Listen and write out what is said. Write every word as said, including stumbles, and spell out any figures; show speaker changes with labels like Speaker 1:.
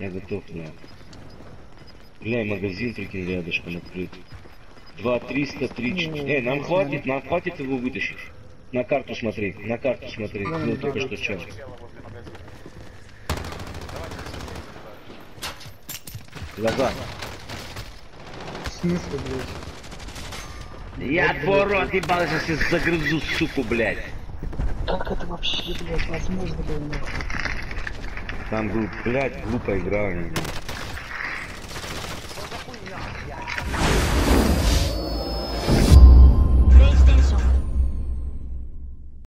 Speaker 1: Я готов, бля. Бля, магазин, прикинь, рядышком открыт. Два триста, три четыре. Эй, нам хватит, нам хватит его вытащить. На карту смотри, на карту смотри. Ну, только что чем. Глаза.
Speaker 2: В смысле, блядь?
Speaker 1: Я твой рот ебал, сейчас я загрызу, суку, блядь.
Speaker 2: Как это вообще, блядь, возможно было нахуй?
Speaker 1: Там был, блядь, глупая игра.